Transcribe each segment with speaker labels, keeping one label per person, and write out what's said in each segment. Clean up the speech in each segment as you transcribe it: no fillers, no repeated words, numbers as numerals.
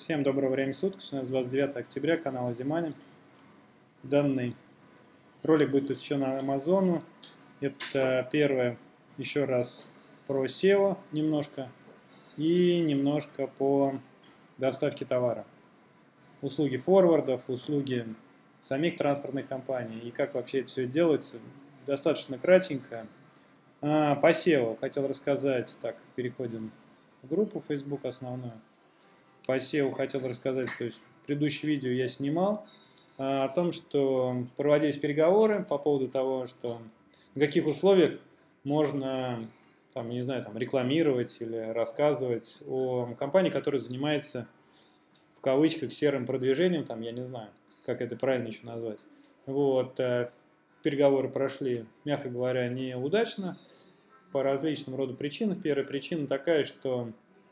Speaker 1: Всем доброго времени суток, у нас 29 октября, канал Азимани. Данный ролик будет посвящен Амазону. Это первое, еще раз про SEO немножко и немножко по доставке товара. Услуги форвардов, услуги самих транспортных компаний и как вообще это все делается. Достаточно кратенько. По SEO хотел рассказать, так, переходим в группу Facebook основную. По SEO хотел рассказать, то есть в предыдущем видео я снимал о том, что проводились переговоры по поводу того, что в каких условиях можно, там, не знаю, там, рекламировать или рассказывать о компании, которая занимается, в кавычках, серым продвижением, там, я не знаю, как это правильно еще назвать. Вот, переговоры прошли, мягко говоря, неудачно по различным роду причинам. Первая причина такая, что,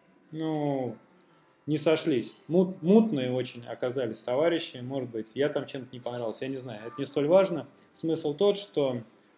Speaker 1: не сошлись. Мутные очень оказались товарищи, может быть, я там чем-то не понравился, я не знаю, это не столь важно. Смысл тот, что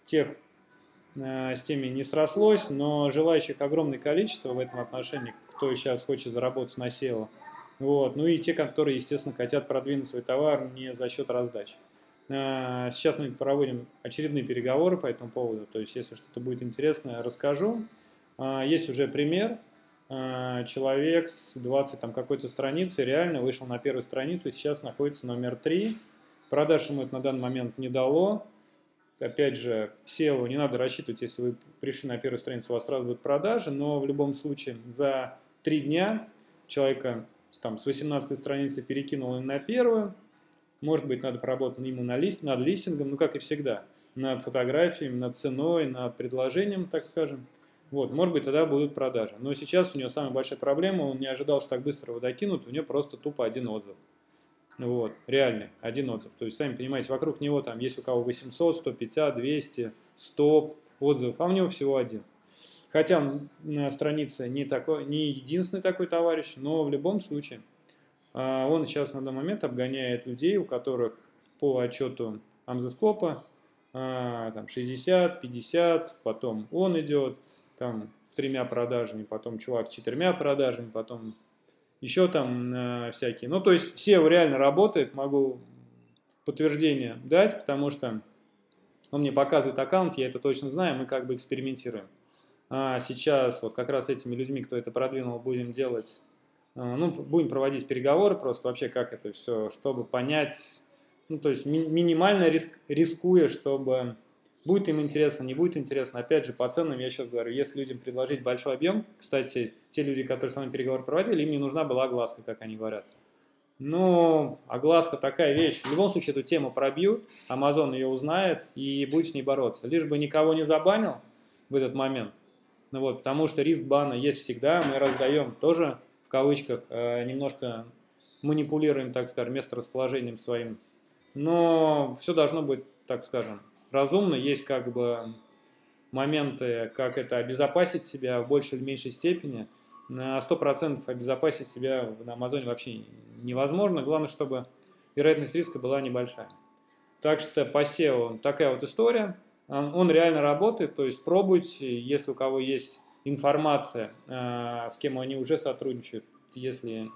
Speaker 1: с теми не срослось, но желающих огромное количество в этом отношении, кто сейчас хочет заработать на SEO. Вот. Ну и те, которые, естественно, хотят продвинуть свой товар не за счет раздачи. Сейчас мы проводим очередные переговоры по этому поводу, то есть если что-то будет интересное, расскажу. Есть уже пример. Человек с 20 там какой-то страницы реально вышел на первую страницу и сейчас находится номер 3. Продаж ему это на данный момент не дало. Опять же, SEO не надо рассчитывать, если вы пришли на первую страницу, у вас сразу будут продажи, но в любом случае за 3 дня человека там, с 18 страницы перекинул на первую. Может быть, надо поработать ему над листингом, ну как и всегда, над фотографиями, над ценой, над предложением, так скажем. Вот, может быть, тогда будут продажи. Но сейчас у него самая большая проблема, он не ожидал, что так быстро его докинут, у него просто тупо один отзыв. Вот, реальный, один отзыв. То есть, сами понимаете, вокруг него там есть у кого 800, 150, 200, 100 отзывов, а у него всего один. Хотя он на странице не единственный такой товарищ, но в любом случае он сейчас на данный момент обгоняет людей, у которых по отчету Амзескопа там 60, 50, потом он идет там с 3 продажами, потом чувак с 4 продажами, потом еще там всякие. Ну, то есть SEO реально работает, могу подтверждение дать, потому что он мне показывает аккаунт, я это точно знаю, мы как бы экспериментируем. Сейчас вот как раз с этими людьми, кто это продвинул, будем делать, будем проводить переговоры просто вообще, как это все, чтобы понять, то есть минимально рискуя, чтобы будет им интересно, не будет интересно. Опять же, по ценам я сейчас говорю, если людям предложить большой объем, кстати, те люди, которые со мной переговоры проводили, им не нужна была огласка, как они говорят. Но огласка такая вещь. В любом случае эту тему пробьют, Amazon ее узнает и будет с ней бороться. Лишь бы никого не забанил в этот момент. Потому что риск бана есть всегда. Мы раздаем тоже, в кавычках, немножко манипулируем, так скажем, месторасположением своим. Но все должно быть, так скажем, разумно. Есть как бы моменты, как это обезопасить себя в большей или меньшей степени. На 100% обезопасить себя на Амазоне вообще невозможно. Главное, чтобы вероятность риска была небольшая. Так что по SEO такая вот история. Он реально работает, то есть пробуйте, если у кого есть информация, с кем они уже сотрудничают, если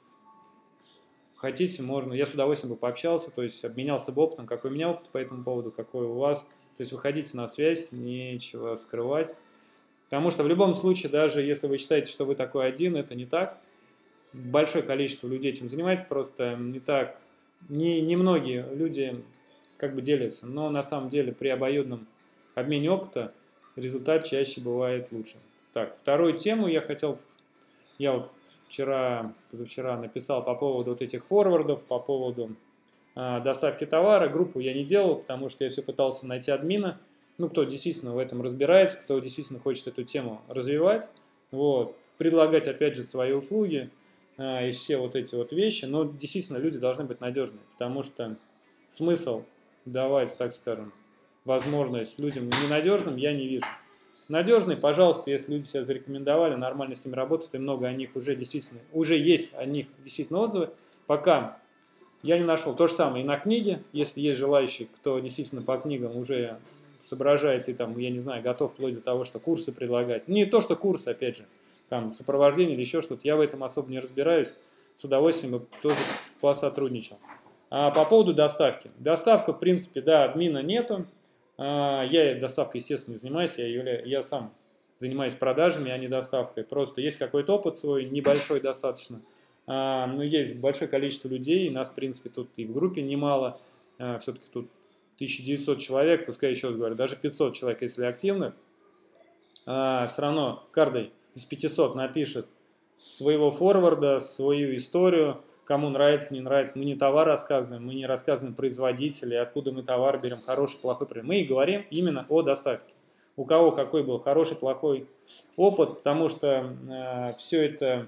Speaker 1: хотите, можно. Я с удовольствием бы пообщался, то есть обменялся бы опытом, какой у меня опыт по этому поводу, какой у вас. То есть выходите на связь, нечего скрывать. Потому что в любом случае, даже если вы считаете, что вы такой один, это не так. Большое количество людей этим занимается, просто не так. Немногие люди как бы делятся, но на самом деле при обоюдном обмене опыта результат чаще бывает лучше. Так, вторую тему я вот позавчера написал по поводу вот этих форвардов, по поводу доставки товара. Группу я не делал, потому что я все пытался найти админа, кто действительно в этом разбирается, кто действительно хочет эту тему развивать, предлагать опять же свои услуги и все вот эти вот вещи, но действительно люди должны быть надежны, потому что смысл давать, так скажем, возможность людям ненадежным я не вижу. Надежные, пожалуйста, если люди себя зарекомендовали, нормально с ними работают, и много о них уже есть о них действительно отзывы. Пока я не нашел. То же самое и на книге, если есть желающий, кто действительно по книгам уже соображает и там, я не знаю, готов вплоть до того, что курсы предлагать. Не то, что курсы, опять же, там сопровождение или еще что-то, я в этом особо не разбираюсь. с удовольствием бы тоже посотрудничал. А по поводу доставки. Доставка, в принципе, да, админа нету. Я доставкой, естественно, не занимаюсь, я сам занимаюсь продажами, а не доставкой. Просто есть какой-то опыт свой, небольшой достаточно. Но есть большое количество людей, нас, в принципе, тут и в группе немало. Все-таки тут 1900 человек, пускай еще раз говорю, даже 500 человек, если активных. Все равно каждый из 500 напишет своего форварда, свою историю, кому нравится, не нравится. Мы не товар рассказываем, мы не рассказываем производителей, откуда мы товар берем, хороший, плохой. Мы и говорим именно о доставке. У кого какой был хороший, плохой опыт, потому что все это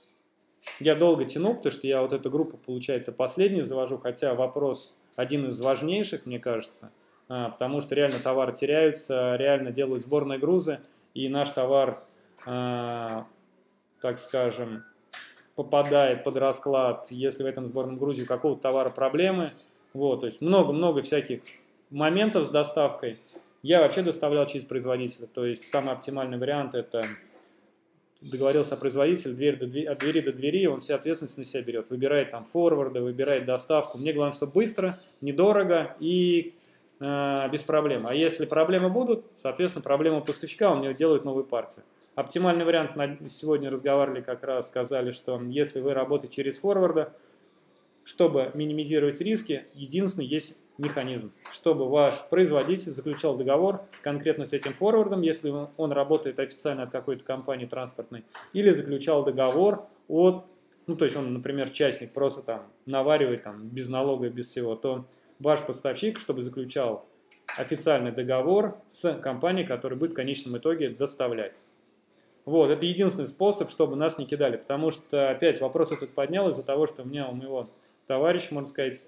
Speaker 1: я долго тяну, потому что я вот эту группу, получается, последний завожу, хотя вопрос один из важнейших, мне кажется, потому что реально товары теряются, реально делают сборные грузы, и наш товар, так скажем, попадает под расклад, если в этом сборном грузе у какого-то товара проблемы. Вот, то есть много-много всяких моментов с доставкой. Я вообще доставлял через производителя, то есть самый оптимальный вариант это договорился производитель от двери до двери, он всю ответственность на себя берет, выбирает там форварда, выбирает доставку. Мне главное, чтобы быстро, недорого и без проблем. А если проблемы будут, соответственно, проблема поставщика, он мне делает новую партию. Оптимальный вариант, сегодня разговаривали как раз, сказали, что если вы работаете через форварда, чтобы минимизировать риски, единственный есть механизм, чтобы ваш производитель заключал договор конкретно с этим форвардом, если он работает официально от какой-то компании транспортной, или заключал договор от, то есть он, например, частник, просто там наваривает там без налога, без всего, то ваш поставщик, чтобы заключал официальный договор с компанией, которая будет в конечном итоге доставлять. Вот, это единственный способ, чтобы нас не кидали, потому что опять вопрос этот поднял из-за того, что у моего товарища, можно сказать,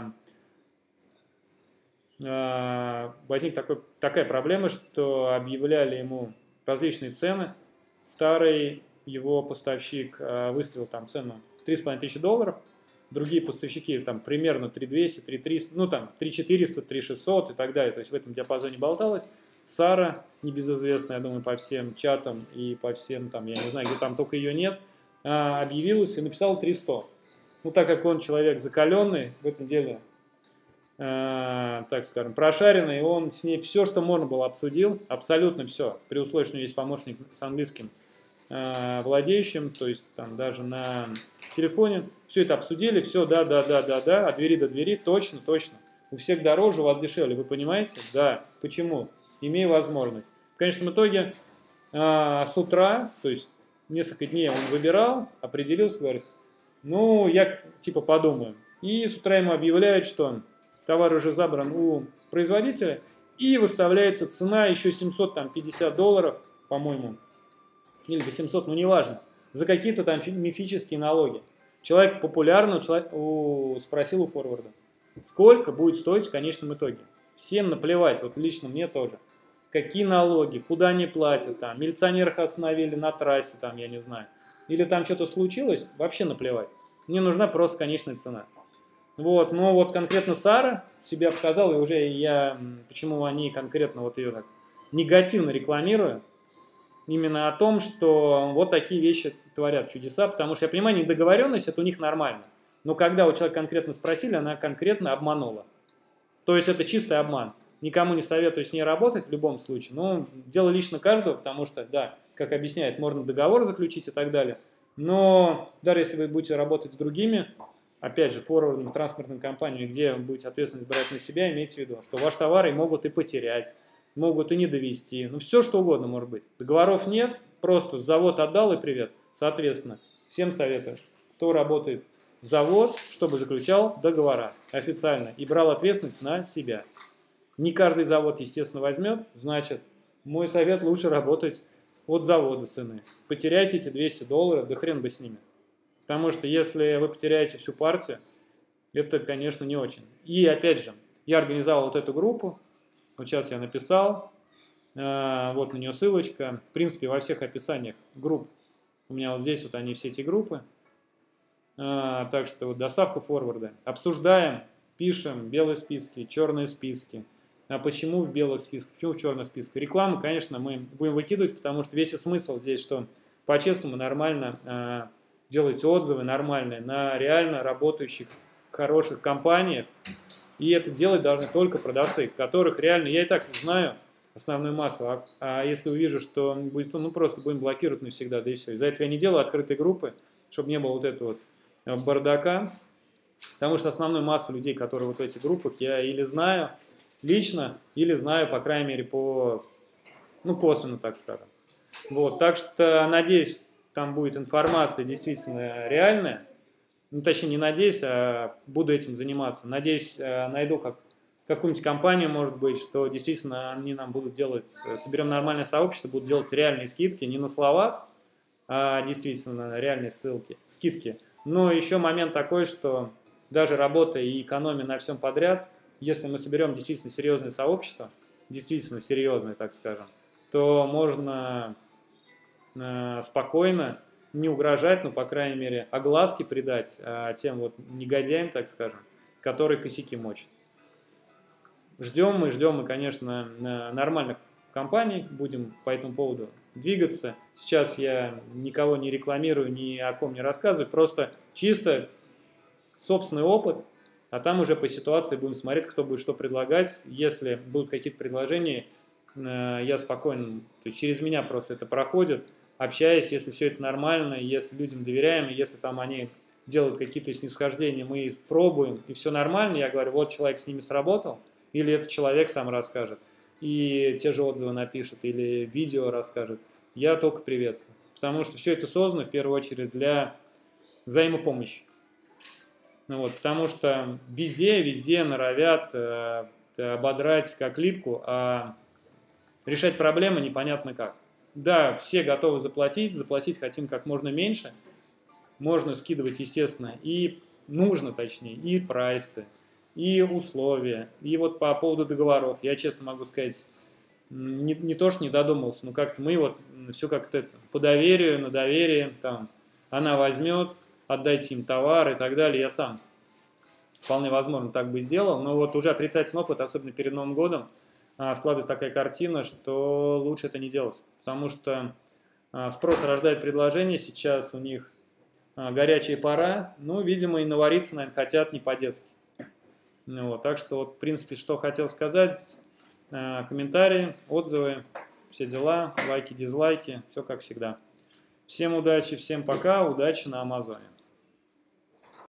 Speaker 1: возник такая проблема, что объявляли ему различные цены. Старый его поставщик выставил там цену $3500, другие поставщики там примерно 3200, 3300, там 3400, 3600 и так далее. То есть в этом диапазоне болталось. Сара, небезызвестная, я думаю, по всем чатам и по всем там, я не знаю, где там только ее нет, объявилась и написала 300. Так как он человек закаленный в этом деле, так скажем, прошаренный, он с ней все, что можно было, обсудил, абсолютно все, при условии, что у него есть помощник с английским владеющим, то есть там даже на телефоне, все это обсудили, все, да, от двери до двери, точно, у всех дороже, у вас дешевле, вы понимаете? Да, почему? Имею возможность. В конечном итоге с утра, то есть несколько дней он выбирал, определился, говорит, я типа подумаю. И с утра ему объявляют, что товар уже забран у производителя, и выставляется цена еще $750, по-моему, или 800, неважно, за какие-то там мифические налоги. Человек популярный, спросил у форварда, сколько будет стоить в конечном итоге. Всем наплевать, вот лично мне тоже. Какие налоги, куда они платят, там, милиционеров остановили на трассе, там, я не знаю. Или там что-то случилось, вообще наплевать. Мне нужна просто конечная цена. Вот, но вот конкретно Сара себя показала, и уже почему они конкретно вот ее так негативно рекламирую, именно о том, что вот такие вещи творят чудеса, потому что я понимаю, недоговоренность, это у них нормально. Но когда у человека конкретно спросили, она конкретно обманула. То есть это чистый обман. Никому не советую с ней работать в любом случае. Но дело лично каждого, потому что, да, как объясняет, можно договор заключить и так далее. Но даже если вы будете работать с другими, опять же, форвардными транспортными компаниями, где вы будете ответственность брать на себя, имейте в виду, что ваши товары могут и потерять, могут и не довести. Все что угодно может быть. Договоров нет, просто завод отдал и привет. Соответственно, всем советую, кто работает завод, чтобы заключал договора официально и брал ответственность на себя. Не каждый завод, естественно, возьмет, значит, мой совет лучше работать от завода цены. Потеряйте эти $200, да хрен бы с ними. Потому что если вы потеряете всю партию, это, конечно, не очень. И опять же, я организовал вот эту группу, вот сейчас я написал, вот на нее ссылочка, в принципе, во всех описаниях групп, у меня вот здесь вот они все эти группы. Так что вот доставка форварда. Обсуждаем, пишем белые списки, черные списки. А почему в белых списках, почему в черных списках? Рекламу, конечно, мы будем выкидывать, потому что весь смысл здесь, что по-честному, нормально делайте отзывы нормальные на реально работающих хороших компаниях. И это делать должны только продавцы, которых реально, я и так знаю основную массу, а если увижу, что будет, ну просто будем блокировать навсегда, да и все. Из-за этого я не делаю открытой группы, чтобы не было вот этого вот бардака, потому что основную массу людей, которые вот в этих группах, я или знаю лично, или знаю, по крайней мере, ну, косвенно, так скажем. Вот, так что, надеюсь, там будет информация действительно реальная. Ну, точнее, не надеюсь, а буду этим заниматься. Надеюсь, найду какую-нибудь компанию, может быть, что действительно они нам будут делать, соберем нормальное сообщество, будут делать реальные скидки, не на словах, а действительно реальные скидки. Но еще момент такой, что даже работая и экономя на всем подряд, если мы соберем действительно серьезное сообщество, действительно серьезное, так скажем, то можно спокойно не угрожать, но, по крайней мере, огласки придать тем вот негодяям, так скажем, которые косяки мочат. Ждем мы, конечно, нормальных компаний, будем по этому поводу двигаться. Сейчас я никого не рекламирую, ни о ком не рассказываю, просто чисто собственный опыт, а там уже по ситуации будем смотреть, кто будет что предлагать. Если будут какие-то предложения, я спокойно, то есть через меня просто это проходит, общаясь, если все это нормально, если людям доверяем, если там они делают какие-то снисхождения, мы их пробуем, и все нормально, я говорю, вот человек с ними сработал, или этот человек сам расскажет, и те же отзывы напишет, или видео расскажет, я только приветствую. Потому что все это создано в первую очередь для взаимопомощи. Ну вот, потому что везде норовят ободрать как липку, а решать проблемы непонятно как. Да, все готовы заплатить хотим как можно меньше, можно скидывать, естественно, и нужно, точнее, и прайсы, и условия, и вот по поводу договоров, я честно могу сказать, не то, что не додумался, но как-то мы вот все как-то по доверию, на доверие, там, она возьмет, отдайте им товар и так далее, я сам вполне возможно так бы сделал, но вот уже отрицательный опыт, особенно перед Новым годом, складывается такая картина, что лучше это не делать, потому что спрос рождает предложение, сейчас у них горячая пора, ну, видимо, и навариться, наверное, хотят не по-детски. Ну, вот, так что, вот, в принципе, что хотел сказать, комментарии, отзывы, все дела, лайки, дизлайки, все как всегда. Всем удачи, всем пока, удачи на Амазоне.